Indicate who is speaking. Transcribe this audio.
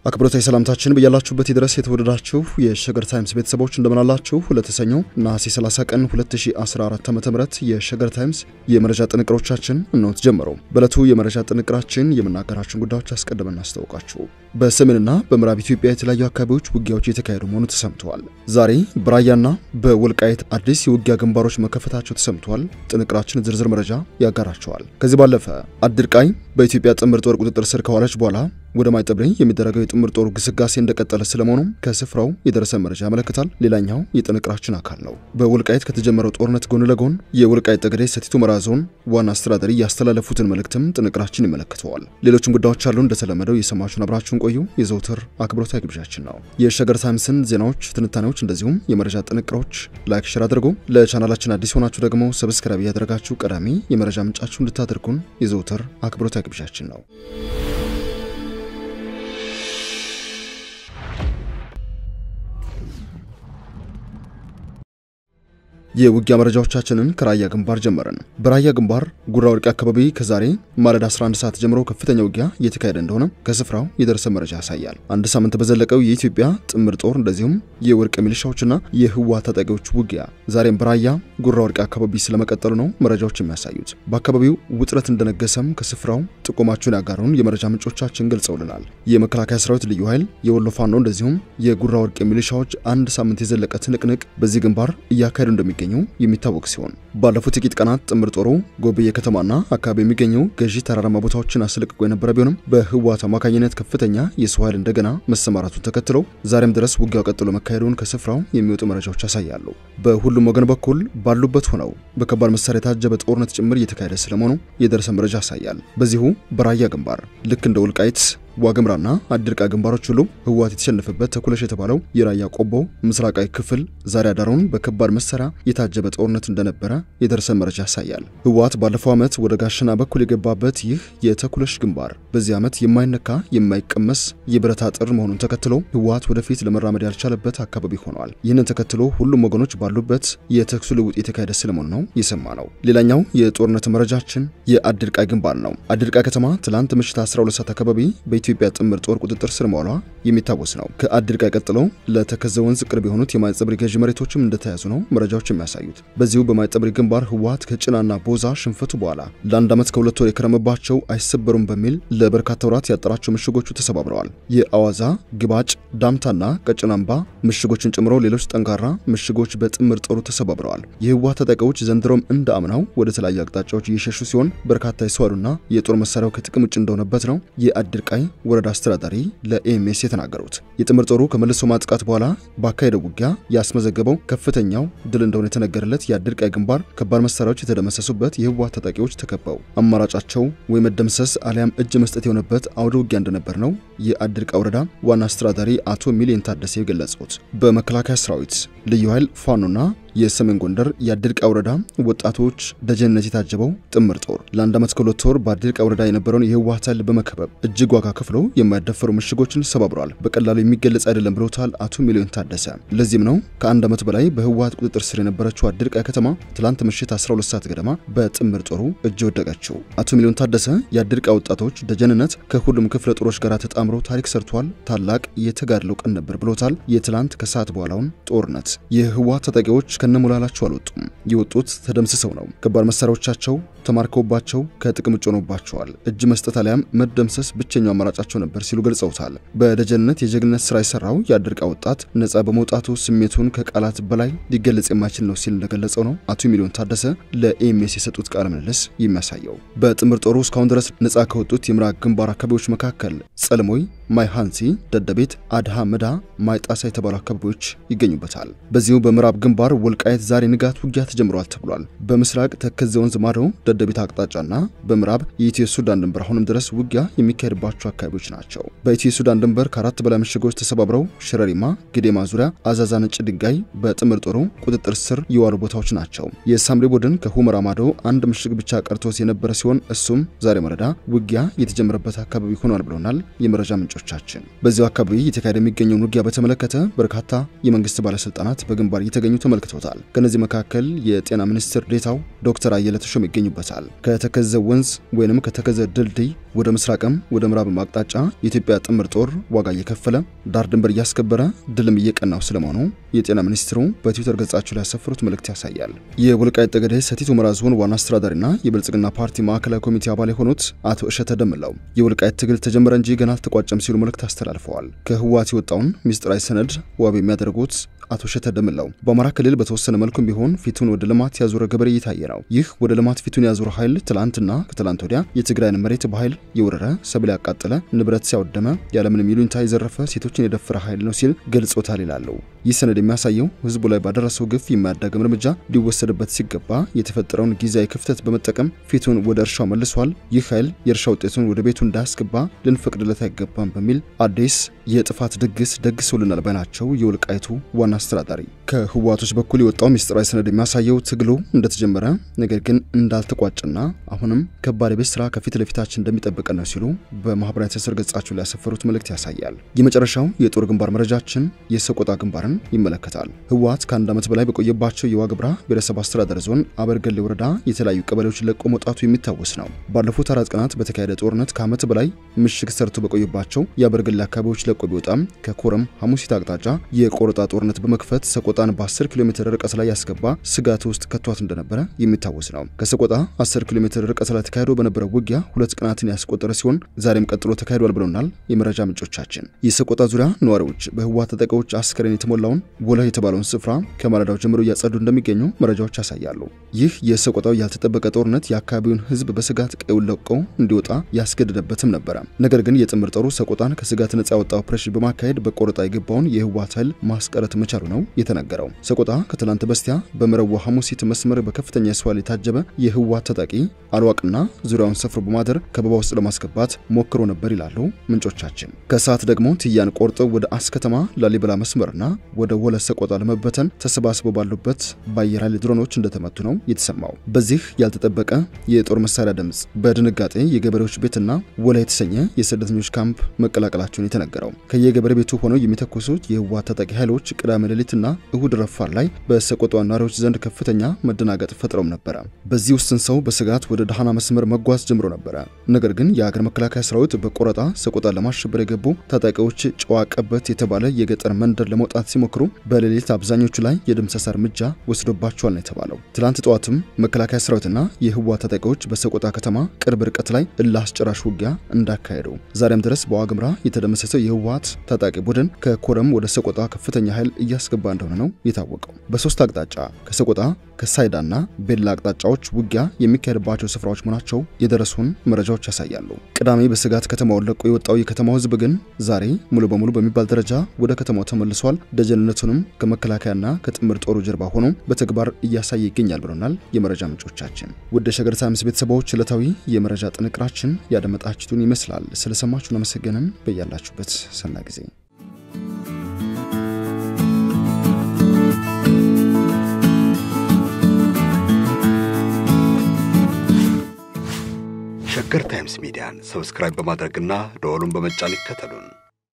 Speaker 1: አክብሮታዊ ሰላምታችን በያላችሁበት ይድረስ የተወደዳችሁ የሸገር ታይምስ ቤተሰቦች እንደምን አላችሁ? ለተሰኘው ነሐሴ 30 ቀን 2014 ዓ.ም የሸገር ታይምስ የመረጃ ጥንቅሮቻችን ነው ተጀመረው። በለቱ የመረጃ ጥንቅራችን የምናገራችን ጉዳዮች አስቀድመን እናስተዋውቃችሁ። በሰሜንና በምዕራብ ኢትዮጵያ የተለያዩ አካባቢዎች ውጊያዎች እየተካሄዱ መሆኑ ተሰምቷል። ዛሬ በራያና በወልቃይት አዲስ የውጊያ ግንባሮች መከፈታቸው ተሰምቷል። ጥንቅራችን ዝርዝር መረጃ ያጋራቸዋል። ከዚህ ባለፈ አዲርቃይ በኢትዮጵያ ጥምር ጦር ቁጥጥር ስር ከዋለች በኋላ ወደ ማይጠብሪ የሚደረገው የጥምር ጦር ግስጋሴ እንደቀጠለ ስለመሆኑ ከስፍራው የደረሰ መረጃ ያመለክታል። ሌላኛው የጥንቅራችን አካል ነው። በወልቃይት ከተጀመረው ጦርነት ጎን ለጎን የወልቃይት ጠገዴ ሰቲት ሁመራ ዞን ዋና አስተዳዳሪ ያስተላለፉትን መልእክትም ጥንቅራችን ይመለከተዋል። ሌሎችም ጉዳዮች አሉ። እንደተለመደው የሰማችሁን አብራችሁን ቆዩ የዘውትር አክብሮታዊ ግብዣችን ነው። የሸገር ታይምስን ዜናዎች፣ ትንታኔዎች እንደዚሁም የመረጃ ጥንቅሮች ላይክ ሼር አድርጉ። ለቻናላችን አዲስ ሆናችሁ ደግሞ ሰብስክራይብ ያደረጋችሁ ቀዳሚ የመረጃ ምንጫችሁ እንድታደርጉን የዘውትር አክብሮታዊ ግብዣችን ነው። የውጊያ መረጃዎቻችንን ከራያ ግንባር ጀመረን። በራያ ግንባር ጉራ ወርቅ አካባቢ ከዛሬ ማለዳ 11 ሰዓት ጀምሮ ከፍተኛ ውጊያ እየተካሄደ እንደሆነ ከስፍራው የደረሰ መረጃ ያሳያል። አንድ ሳምንት በዘለቀው የኢትዮጵያ ጥምር ጦር እንደዚሁም የወርቅ ሚሊሻዎችና የህዋ ታጣቂዎች ውጊያ ዛሬም በራያ ጉራ ወርቅ አካባቢ ስለመቀጠሉ ነው መረጃዎች የሚያሳዩት። በአካባቢው ውጥረት እንደነገሰም ከስፍራው ጥቆማቸውን ያጋሩን የመረጃ ምንጮቻችን ገልጸውልናል። የመከላከያ ሰራዊት ልዩ ኃይል የወሎ ፋኖ እንደዚሁም የጉራ ወርቅ ሚሊሻዎች አንድ ሳምንት የዘለቀ ትንቅንቅ በዚህ ግንባር እያካሄዱ እንደሚገኙ የሚታወቅ ሲሆን ባለፉት ጥቂት ቀናት ጥምር ጦሩ ጎብዬ ከተማና አካባቢ የሚገኙ ገዢ ተራራማ ቦታዎችን አስለቅቆ የነበረ ቢሆንም በህዋት አማካኝነት ከፍተኛ የሰው ኃይል እንደገና መሰማራቱን ተከትሎ ዛሬም ድረስ ውጊያው ቀጥሎ መካሄዱን ከስፍራው የሚወጡ መረጃዎች ያሳያሉ። በሁሉም ወገን በኩል ባሉበት ሆነው በከባድ መሳሪያ የታጀበ ጦርነት ጭምር እየተካሄደ ስለመሆኑ የደረሰ መረጃ ያሳያል። በዚሁ በራያ ግንባር ልክ እንደ ወልቃይት ዋግምራና አዲርቃይ ግንባሮች ሁሉ ህዋት የተሸነፈበት ተኩለሽ የተባለው የራያ ቆቦ ምስራቃዊ ክፍል ዛሬ አዳሩን በከባድ መሳሪያ የታጀበ ጦርነት እንደነበረ የደረሰ መረጃ ያሳያል። ህዋት ባለፈው ዓመት ወደ ጋሸና በኩል የገባበት ይህ የተኩለሽ ግንባር በዚህ ዓመት የማይነካ የማይቀመስ የብረት አጥር መሆኑን ተከትሎ ህዋት ወደፊት ለመራመድ ያልቻለበት አካባቢ ሆኗል። ይህንን ተከትሎ ሁሉም ወገኖች ባሉበት የተኩስ ልውውጥ የተካሄደ ስለመሆኑ ነው የሰማነው። ሌላኛው የጦርነት መረጃችን የአዲርቃይ ግንባር ነው። አዲርቃይ ከተማ ትላንት ምሽት 12 ሰዓት አካባቢ በኢትዮጵያ ጥምር ጦር ቁጥጥር ስር መዋሏ የሚታወስ ነው። ከአዲርቃይ ቀጥሎ ለተከዘ ወንዝ ቅርብ የሆኑት የማይጠብሪ ገዢ መሬቶችም እንደተያዙ ነው መረጃዎች የሚያሳዩት። በዚሁ በማይጠብሪ ግንባር ህዋት ከጭናና ቦዛ ሽንፈቱ በኋላ ለአንድ ዓመት ከሁለት ወር የከረመባቸው አይሰበሩም በሚል ለበርካታ ወራት ያጠራቸው ምሽጎቹ ተሰባብረዋል። የአዋዛ ግባጭ፣ ዳምታና ቀጭናምባ ምሽጎችን ጨምሮ ሌሎች ጠንካራ ምሽጎች በጥምር ጦሩ ተሰባብረዋል። የህዋት ታጣቂዎች ዘንድሮም እንደ አምናው ወደ ተለያዩ አቅጣጫዎች እየሸሹ ሲሆን በርካታ የሰዋሩና የጦር መሳሪያው ከጥቅም ውጭ እንደሆነበት ነው የአዲርቃይ ወረዳ አስተዳዳሪ ለኤምኤስ የተናገሩት። የጥምር ጦሩ ከመልሶ ማጥቃት በኋላ ባካሄደው ውጊያ ያስመዘገበው ከፍተኛው ድል እንደሆነ የተነገረለት የአዲርቃይ ግንባር ከባድ መሳሪያዎች የተደመሰሱበት የህዋት ታጣቂዎች ተከበው አማራጫቸው ወይ መደምሰስ አሊያም እጅ መስጠት የሆነበት አውደ ውጊያ እንደነበር ነው የአዲርቃይ ወረዳ ዋና አስተዳዳሪ አቶ ሚሊዮን ታደሰ የገለጹት። በመከላከያ ሰራዊት ልዩ ኃይል ፋኖና የሰሜን ጎንደር የአዲርቃይ ወረዳ ወጣቶች ደጀንነት የታጀበው ጥምር ጦር ለአንድ ዓመት ከሁለት ወር በአዲርቃይ ወረዳ የነበረውን የህዋት ኃይል በመከበብ እጅግ ዋጋ ከፍለው የማይደፈሩ ምሽጎችን ሰባብሯል። በቀላሉ የሚገለጽ አይደለም ብለውታል አቶ ሚሊዮን ታደሰ። ለዚህም ነው ከአንድ ዓመት በላይ በህዋት ቁጥጥር ስር የነበረችው አዲርቃይ ከተማ ትላንት ምሽት 12 ሰዓት ገደማ በጥምር ጦሩ እጅ ወደቀችው። አቶ ሚሊዮን ታደሰ የአዲርቃይ ወጣቶች ደጀንነት ከሁሉም ክፍለ ጦሮች ጋር ተጣምሮ ታሪክ ሰርቷል፣ ታላቅ የተጋድሎ ቀን ነበር ብለውታል። የትላንት ከሰዓት በኋላውን ጦርነት የህዋት ታጣቂዎች ከነሙላላቸው አልወጡም። የወጡት ተደምስሰው ነው። ከባድ መሳሪያዎቻቸው ተማርከውባቸው ከጥቅም ውጭ ሆነባቸዋል። እጅ መስጠት አሊያም መደምሰስ ብቸኛው አማራጫቸው ነበር ሲሉ ገልጸውታል። በደጀንነት የጀግነት ስራ የሰራው የአዲርቃይ ወጣት ነፃ በመውጣቱ ስሜቱን ከቃላት በላይ ሊገለጽ የማይችል ነው ሲል እንደገለጸው ነው አቶ ሚሊዮን ታደሰ ለኤምኤስ የሰጡት ቃለ ምልልስ የሚያሳየው። በጥምር ጦሩ እስካሁን ድረስ ነፃ ከወጡት የምዕራብ ግንባር አካባቢዎች መካከል ጸልሞይ፣ ማይሃንሲ፣ ደደቢት፣ አድሃ መዳ፣ ማይጣሳ የተባሉ አካባቢዎች ይገኙበታል። በዚሁ በምዕራብ ግንባር ወልቃይት ዛሬ ንጋት ውጊያ ተጀምሯል ተብሏል። በምስራቅ ተከዘ ወንዝ ማዶ ደደቢት አቅጣጫና በምዕራብ የኢትዮ ሱዳን ድንበር አሁንም ድረስ ውጊያ የሚካሄድባቸው አካባቢዎች ናቸው። በኢትዮ ሱዳን ድንበር ከአራት በላይ ምሽጎች ተሰባብረው ሽረሪማ፣ ግዴማ ዙሪያ፣ አዛዛ ነጭ ድንጋይ በጥምር ጦሩ ቁጥጥር ስር የዋሉ ቦታዎች ናቸው። የሳምሪ ቡድን ከሁመራ ማዶ አንድ ምሽግ ብቻ ቀርቶስ የነበረ ሲሆን እሱም ዛሬ ማለዳ ውጊያ የተጀመረበት አካባቢ ሆኗል ብለውናል የመረጃ ምንጮች ምንጮቻችን በዚያው አካባቢ የተካሄደ የሚገኘውን ውጊያ በተመለከተ በርካታ የመንግስት ባለስልጣናት በግንባር እየተገኙ ተመልክተውታል። ከነዚህ መካከል የጤና ሚኒስትር ዴታው ዶክተር አየለ ተሾመ ይገኙበታል። ከተከዘ ወንዝ ወይንም ከተከዘ ድልድይ ወደ ምስራቅም ወደ ምዕራብም አቅጣጫ የኢትዮጵያ ጥምር ጦር ዋጋ እየከፈለ ዳር ድንበር እያስከበረ ድልም እየቀናው ስለመሆኑ የጤና ሚኒስትሩ በትዊተር ገጻቸው ላይ ያሰፈሩት መልእክት ያሳያል። የወልቃይት ጠገዴ ሰቲት ሁመራ ዞን ዋና አስተዳዳሪና የብልጽግና ፓርቲ ማዕከላዊ ኮሚቴ አባል የሆኑት አቶ እሸተ ደምለው የወልቃይት ትግል ተጀመረ እንጂ ገና አልተቋጨም ሲሉ መልእክት አስተላልፈዋል። ከህወሓት የወጣውን ሚስጥራዊ ሰነድ ዋቢ የሚያደርጉት አቶ እሸተ ደምለው በአማራ ክልል በተወሰነ መልኩም ቢሆን ፊቱን ወደ ልማት ያዞረ ገበሬ እየታየ ነው። ይህ ወደ ልማት ፊቱን ያዞረ ኃይል ትላንትና ከትላንት ወዲያ የትግራይን መሬት በኃይል የወረረ ሰብል ያቃጠለ ንብረት ሲያወደመ ያለምንም ይሉኝታ የዘረፈ ሴቶችን የደፈረ ኃይል ነው ሲል ገልጾታል ይላሉ። ይህ ሰነድ የሚያሳየው ህዝቡ ላይ ባደረሰው ግፍ የማያዳግም እርምጃ ሊወሰድበት ሲገባ የተፈጠረውን ጊዜያዊ ክፍተት በመጠቀም ፊቱን ወደ እርሻው መልሷል። ይህ ኃይል የእርሻ ውጤቱን ወደ ቤቱ እንዳያስገባ ልንፈቅድለት አይገባም በሚል አዲስ የጥፋት ድግስ ደግሶልናል ባይናቸው የወልቃይቱ ዋና አስተዳዳሪ። ከህወሓቶች በኩል የወጣው ሚስጥራዊ ሰነድ የሚያሳየው ትግሉ እንደተጀመረ ነገር ግን እንዳልተቋጨና አሁንም ከባድ ቤት ስራ ከፊት ለፊታችን እንደሚጠብቅ ነው ሲሉ በማህበራዊ ትስስር ገጻቸው ላይ ያሰፈሩት መልእክት ያሳያል። የመጨረሻው የጦር ግንባር መረጃችን የሰቆጣ ግንባርን ይመለከታል። ህወሓት ከአንድ ዓመት በላይ በቆየባቸው የዋግምራ ብሔረሰብ አስተዳደር ዞን አበርገሌ ወረዳ የተለያዩ ቀበሌዎች ለቆ መውጣቱ የሚታወስ ነው። ባለፉት 4 ቀናት በተካሄደ ጦርነት ከዓመት በላይ ምሽግ ሰርቶ በቆየባቸው የአበርገሌ አካባቢዎች ለቆ ቢወጣም ከኮረም ሐሙሲት አቅጣጫ የቆረጣ ጦርነት በመክፈት ሰቆጣን በ10 ኪሎ ሜትር ርቀት ላይ ያስገባ ስጋት ውስጥ ከቷት እንደነበረ የሚታወስ ነው። ከሰቆጣ 10 ኪሎ ሜትር ርቀት ላይ ተካሄዶ በነበረው ውጊያ 2 ቀናትን ያስቆጠረ ሲሆን ዛሬም ቀጥሎ ተካሂዷል ብለውናል የመረጃ ምንጮቻችን። የሰቆጣ ዙሪያ ነዋሪዎች በህወሓት ተጠቃዎች አስከሬን የተሞላውን ወለህ የተባለውን ስፍራ ከማለዳው ጀምሮ እያጸዱ እንደሚገኙ መረጃዎች ያሳያሉ። ይህ የሰቆጣው ያልተጠበቀ ጦርነት የአካባቢውን ህዝብ በስጋት ቀዩን ለቆ እንዲወጣ ያስገደደበትም ነበር። ነገር ግን የጥምር ጦሩ ሰቆጣን ከስጋት ነፃ ያወጣ ኦፕሬሽን በማካሄድ በቆረጣ የገባውን የህወሓት ኃይል ማስቀረት መቻሉ ነው የተነገረው። ሰቆጣ ከትላንት በስቲያ በመረዋ ሐሙሲት መስመር በከፍተኛ የሰዋል የታጀበ የህወሓት ተጣቂ አልዋቅና ዙሪያውን ሰፍሮ በማደር ከበባ ውስጥ ለማስገባት ሞክሮ ነበር ይላሉ ምንጮቻችን። ከሰዓት ደግሞ ትያን ቆርጠው ወደ አስከተማ ላሊበላ መስመርና ወደ ወለ ሰቆጣ ለመበተን ተሰባስበው ባሉበት በአየር ኃይል ድሮኖች እንደተመቱ ነው የተሰማው። በዚህ ያልተጠበቀ የጦር መሳሪያ ድምጽ በድንጋጤ የገበሬዎች ቤትና ወለ የተሰኘ የስደተኞች ካምፕ መቀላቀላቸውን የተነገረው። ከየገበሬ ቤቱ ሆነው የሚተኩሱት የህወሓት ተጣቂ ኃይሎች ቅዳሜ ሌሊትና እሁድ ረፋድ ላይ በሰቆጣ ነዋሪዎች ዘንድ ከፍተኛ መደናገጥ ፈጥረው ነበር። በዚህ ውስጥ ሰው በስጋት ወደ ዳህና መስመር መጓዝ ጀምሮ ነበር። ነገር ግን የሀገር መከላከያ ሰራዊት በቆረጣ ሰቆጣ ለማሸበር የገቡ ታጣቂዎች ጨዋቀበት የተባለ የገጠር መንደር ለመውጣት ሲሞክሩ በሌሊት አብዛኞቹ ላይ የድምሰሳ እርምጃ ወስዶባቸዋል ነው የተባለው። ትላንት ጧትም መከላከያ ሰራዊትና የህወሓት ታጣቂዎች በሰቆጣ ከተማ ቅርብ ርቀት ላይ እላስጨራሽ ውጊያ እንዳካሄዱ ዛሬም ድረስ በዋግምራ የተደመሰሰው የህወሓት ታጣቂ ቡድን ከኮረም ወደ ሰቆጣ ከፍተኛ ኃይል እያስገባ እንደሆነ ነው የታወቀው። በሶስት አቅጣጫ ከሰቆጣ ከሳይዳና ቤላ አቅጣጫዎች ውጊያ የሚካሄድባቸው ስፍራዎች መሆናቸው የደረሱን መረጃዎች ያሳያሉ። ቅዳሜ በስጋት ከተማውን ለቆ የወጣው የከተማው ህዝብ ግን ዛሬ ሙሉ በሙሉ በሚባል ደረጃ ወደ ከተማው ተመልሷል። ደጀንነቱንም ከመከላከያና ከጥምር ጦሩ ጀርባ ሆኖ በተግባር እያሳየ ይገኛል ብለውናል የመረጃ ምንጮቻችን። ወደ ሸገር ታይምስ ቤተሰቦች ዕለታዊ የመረጃ ጥንቅራችን ያደመጣችሁትን ይመስላል። ስለሰማችሁን አመሰግነን። በያላችሁበት ሰናይ ጊዜ።
Speaker 2: ሸገር ታይምስ ሚዲያን ሰብስክራይብ በማድረግና ደወሉን በመጫን ይከተሉን።